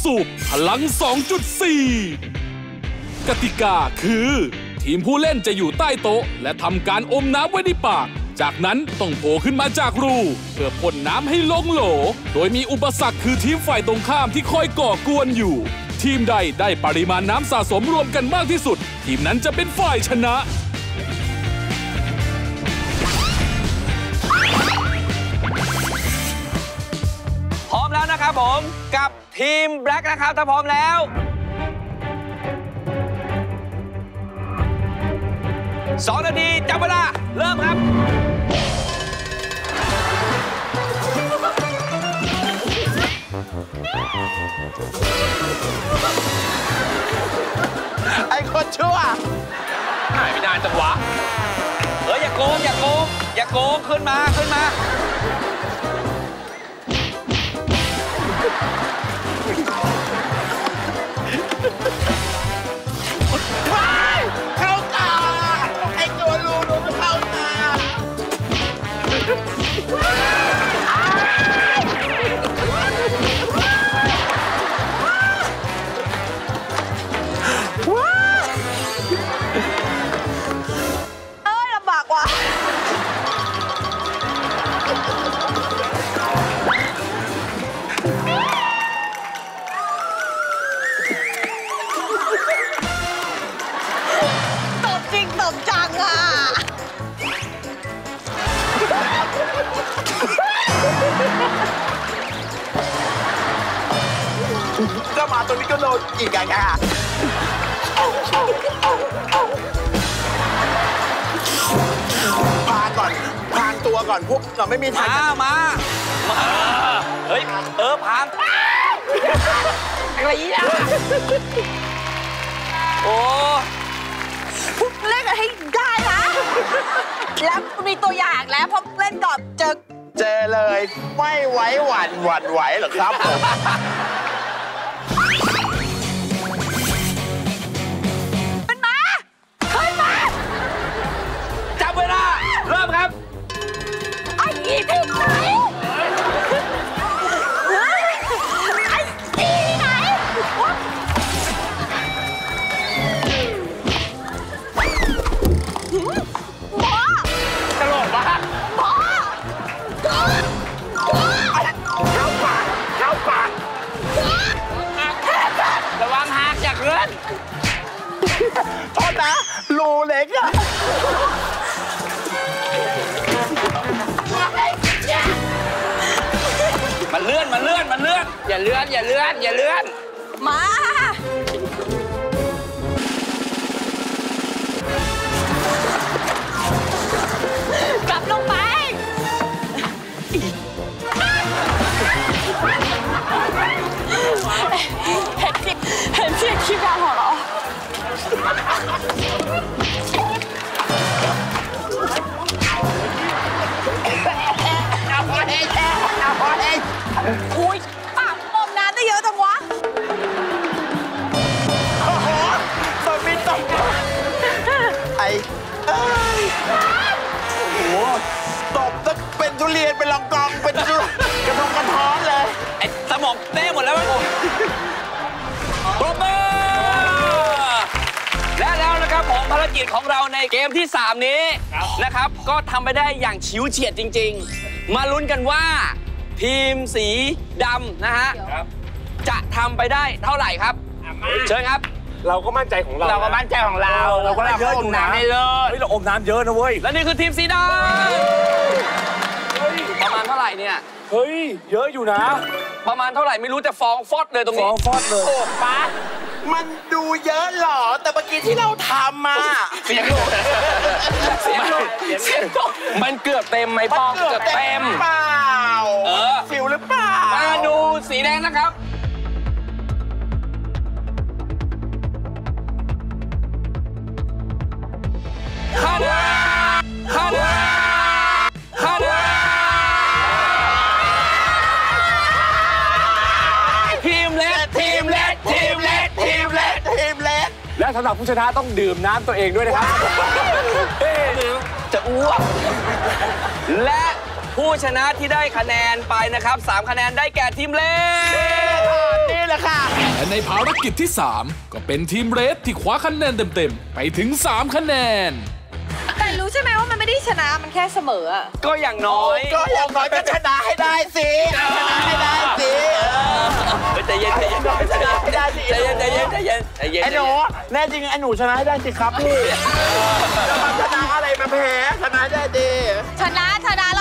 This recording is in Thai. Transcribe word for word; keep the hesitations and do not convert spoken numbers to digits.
สูบพลัง สองจุดสี่ กติกาคือทีมผู้เล่นจะอยู่ใต้โต๊ะและทำการอมน้ำไว้ในปากจากนั้นต้องโผล่ขึ้นมาจากรูเพื่อพ่นน้ำให้ลงโหลโดยมีอุปสรรคคือทีมฝ่ายตรงข้ามที่คอยก่อกวนอยู่ทีมใดได้ปริมาณน้ำสะสมรวมกันมากที่สุดทีมนั้นจะเป็นฝ่ายชนะพร้อมแล้วนะครับผมกับทีมแบล็กนะครับถ้าพร้อมแล้วสองนาทีจับเวลาเริ่มครับไอ้คนชั่วหายไม่นานจังวะเฮ้ยอย่าโกงอย่าโกงอย่าโกงขึ้นมาขึ้นมาเข้าตาไอ้ตัวรูรูมันเข้าตาเอ้ยลำบากว่ะตบจริงตบจังอ่ะก็มาตัวนี้ก็โดนอีกไงอ่ะพาก่อนพางตัวก่อนพวกเราไม่มีทางมามามาเฮ้ยเออพางอะไรอ่ะโอ้เล่นกันให้ได้นะแล้วมีตัวอย่างแล้วพอเล่นก่อนเจอเจอเลยไม่ไหวหวั่นหวั่นไหวหรอครับผมเป็นมาเฮ้ยมาจับเวลาเริ่มครับไอ้ยี่ที่ไหนไอ้ยี่ที่ไหนหมอตลกปะหมอเข้าปากเข้าปากระวังหักจากเรือนโทษนะรูเล็กอะมันเลื่อนมันเลื่อนมันเลื่อนอย่าเลื่อนอย่าเลื่อนอย่าเลื่อนมากลับลงไปเห็นที่เห็นที่คลิปเราเหรออุ้ยปากอมน้ำได้เยอะจังวะโอ้โหตบมีตบไอ้เอ้ยโอ้โหตบต้องเป็นทุเรียนเป็นลองกองเป็นกระทงกระท้อนเลยไอ้สมองเต้หมดแล้วมั้งปรบมือและแล้วนะครับผมภารกิจของเราในเกมที่สามนี้นะครับก็ทำไปได้อย่างฉิวเฉียดจริงๆมาลุ้นกันว่าทีมสีดำนะฮะจะทำไปได้เท่าไหร่ครับเชิญครับเราก็มั่นใจของเราเราก็มั่นใจของเราเราก็เยอะอยู่นะได้เลยเฮ้ยเราอมน้ำเยอะนะเว้ยและนี่คือทีมสีดำประมาณเท่าไหร่เนี่ยเฮ้ยเยอะอยู่นะประมาณเท่าไหร่ไม่รู้แต่ฟองฟอดเลยตรงนี้ฟองฟอดเลยโอ้ป๊ามันดูเยอะหรอแต่เมื่อกี้ที่เราทำมาเสียงโลเสียงโลเสียงโลมันเกือบเต็มไหมปองเกือบเต็มเปล่าเออฟิวหรือเปล่ามาดูสีแดงนะครับฮันฮันฮันทีมเล็กทีมเล็กทีมเล็กทีมเล็กทีมเล็กและสำหรับผู้ชนะต้องดื่มน้ำตัวเองด้วยนะครับจะอ้วกและผู้ชนะที่ได้คะแนนไปนะครับสามคะแนนได้แก่ทีมเล็กนี่แหละค่ะในภารกิจที่สามก็เป็นทีมเรดที่คว้าคะแนนเต็มๆไปถึงสามคะแนนแต่รู้ใช่ไหมว่ามันไม่ได้ชนะมันแค่เสมออะก็อย่างน้อยก็อย่างน้อยก็ชนะให้ได้สิชนะให้ได้สิใจเย็นใจเย็นใจเย็นใจเย็นใจเย็นใจเย็นใจเย็นไอ้หนูแน่จริงไอ้หนูชนะให้ได้สิครับพี่จะมาชนะอะไรมาแพ้ชนะได้ดิชนะชนะ